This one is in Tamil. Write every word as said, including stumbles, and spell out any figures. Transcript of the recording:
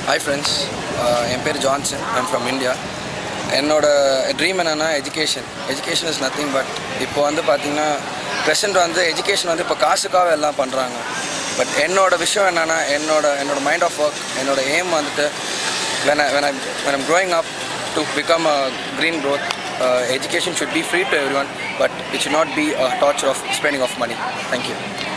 Hi friends, uh, என் பேர் ஜான்சன். I'm from India. என்னோட ட்ரீம் என்னென்னா education. Education is nothing but இப்போ வந்து பார்த்திங்கன்னா ப்ரெசென்ட் வந்து எஜுகேஷன் வந்து இப்போ காசுக்காக எல்லாம் பண்ணுறாங்க. பட் என்னோட விஷயம் என்னென்னா என்னோட என்னோட மைண்ட் ஆஃப் ஒர்க், என்னோட எய்ம் வந்துட்டு when I when I when I'm growing up to become a green growth, uh, education should be free to everyone, but it should not be a torture of spending of money. Thank you.